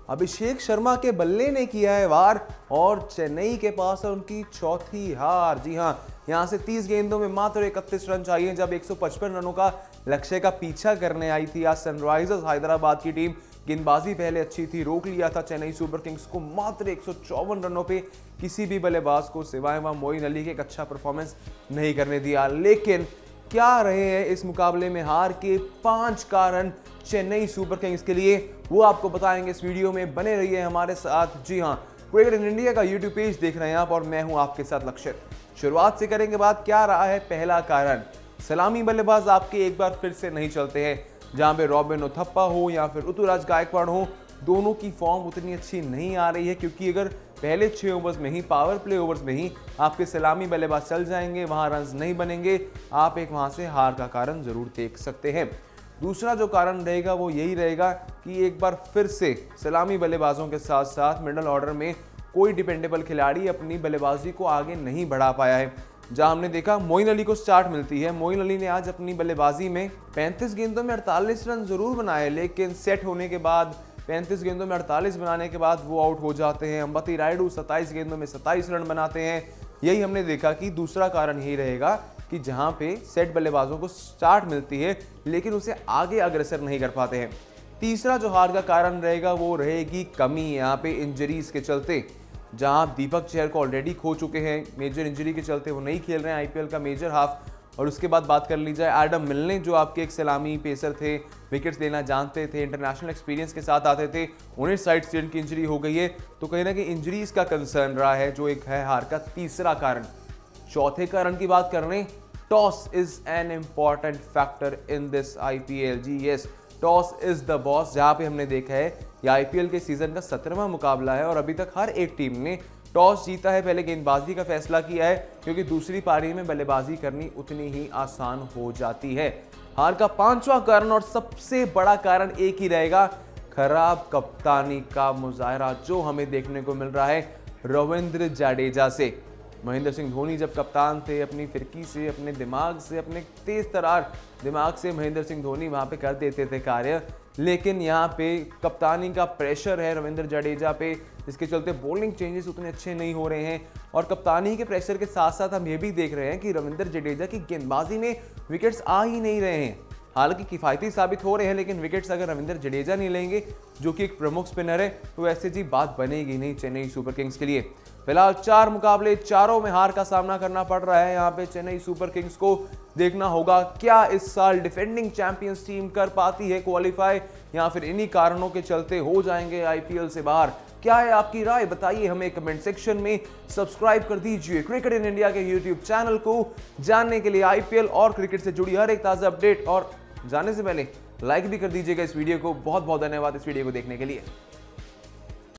अभिषेक शर्मा के बल्ले ने किया है वार और चेन्नई के पास है उनकी चौथी हार। जी हां, यहां से 30 गेंदों में मात्र 31 रन चाहिए जब 155 रनों का लक्ष्य का पीछा करने आई थी आज सनराइजर्स हैदराबाद की टीम। गेंदबाजी पहले अच्छी थी, रोक लिया था चेन्नई सुपर किंग्स को मात्र 154 रनों पे किसी भी बल्लेबाज को सिवाय वहां मोइन अली के एक अच्छा परफॉर्मेंस नहीं करने दिया। लेकिन क्या रहे हैं इस मुकाबले में हार के 5 कारण चेन्नई सुपर किंग्स के लिए, वो आपको बताएंगे इस वीडियो में। बने रहिए हमारे साथ। जी हां, क्रिकेट इन इंडिया का यूट्यूब पेज देख रहे हैं आप और मैं हूं आपके साथ लक्षित। शुरुआत से करेंगे बात, क्या रहा है पहला कारण। सलामी बल्लेबाज आपके एक बार फिर से नहीं चलते हैं। जहां पे रॉबिन उथप्पा हो या फिर ऋतुराज गायकवाड़ हो, दोनों की फॉर्म उतनी अच्छी नहीं आ रही है, क्योंकि अगर पहले 6 ओवर्स में ही, पावर प्ले ओवर्स में ही आपके सलामी बल्लेबाज चल जाएंगे, वहां रन्स नहीं बनेंगे, आप एक वहां से हार का कारण जरूर देख सकते हैं। दूसरा जो कारण रहेगा वो यही रहेगा कि एक बार फिर से सलामी बल्लेबाजों के साथ साथ मिडल ऑर्डर में कोई डिपेंडेबल खिलाड़ी अपनी बल्लेबाजी को आगे नहीं बढ़ा पाया है। जहां हमने देखा मोइन अली को स्टार्ट मिलती है, मोइन अली ने आज अपनी बल्लेबाजी में 35 गेंदों में 48 रन जरूर बनाए, लेकिन सेट होने के बाद 35 गेंदों में 48 बनाने के बाद वो आउट हो जाते हैं। अंबती रायडू 27 गेंदों में 27 रन बनाते हैं। यही हमने देखा कि दूसरा कारण यही रहेगा कि जहां पे सेट बल्लेबाजों को स्टार्ट मिलती है लेकिन उसे आगे अग्रसर नहीं कर पाते हैं। तीसरा जो हार का कारण रहेगा वो रहेगी कमी यहाँ पे इंजरीज के चलते। जहां दीपक चहर को ऑलरेडी खो चुके हैं, मेजर इंजरी के चलते वो नहीं खेल रहे हैं आईपीएल का मेजर हाफ। और उसके बाद बात कर ली जाए एडम मिलने, जो आपके एक सलामी पेसर थे, विकेट्स लेना जानते थे, इंटरनेशनल एक्सपीरियंस के साथ आते थे, उन्हें साइड स्टेन की इंजरी हो गई है। तो कहीं ना कहीं इंजरीज का कंसर्न रहा है, जो एक है हार का तीसरा कारण। चौथे कारण की बात कर रहे हैं, toss is an important factor in this IPL. जी yes, toss is the boss. जहां पे हमने देखा है ये आईपीएल के सीजन का 17वां मुकाबला है और अभी तक हर एक टीम ने टॉस जीता है, पहले गेंदबाजी का फैसला किया है, क्योंकि दूसरी पारी में बल्लेबाजी करनी उतनी ही आसान हो जाती है। हार का 5वां कारण और सबसे बड़ा कारण एक ही रहेगा, खराब कप्तानी का मुजाहरा जो हमें देखने को मिल रहा है रविंद्र जडेजा से। महेंद्र सिंह धोनी जब कप्तान थे, अपनी फिरकी से, अपने दिमाग से, अपने तेज तरार दिमाग से महेंद्र सिंह धोनी वहां पे कर देते थे कार्य, लेकिन यहाँ पे कप्तानी का प्रेशर है रविंद्र जडेजा पे, जिसके चलते बॉलिंग चेंजेस उतने अच्छे नहीं हो रहे हैं। और कप्तानी के प्रेशर के साथ साथ हम ये भी देख रहे हैं कि रविंद्र जडेजा की गेंदबाजी में विकेट्स आ ही नहीं रहे हैं। हालांकि किफायती साबित हो रहे हैं, लेकिन विकेट्स अगर रविंद्र जडेजा नहीं लेंगे, जो कि एक प्रमुख स्पिनर है, तो ऐसे जी बात बनेगी नहीं चेन्नई सुपर किंग्स के लिए। फिलहाल 4 मुकाबले, चारों में हार का सामना करना पड़ रहा है यहाँ पे चेन्नई सुपर किंग्स को। देखना होगा क्या इस साल डिफेंडिंग चैंपियंस टीम कर पाती है क्वालिफाई, या फिर इन्हीं कारणों के चलते हो जाएंगे आईपीएल से बाहर। क्या है आपकी राय, बताइए हमें कमेंट सेक्शन में। सब्सक्राइब कर दीजिए क्रिकेट इन इंडिया के यूट्यूब चैनल को, जानने के लिए आईपीएल और क्रिकेट से जुड़ी हर एक ताजा अपडेट। और जाने से पहले लाइक भी कर दीजिएगा इस वीडियो को। बहुत बहुत धन्यवाद इस वीडियो को देखने के लिए।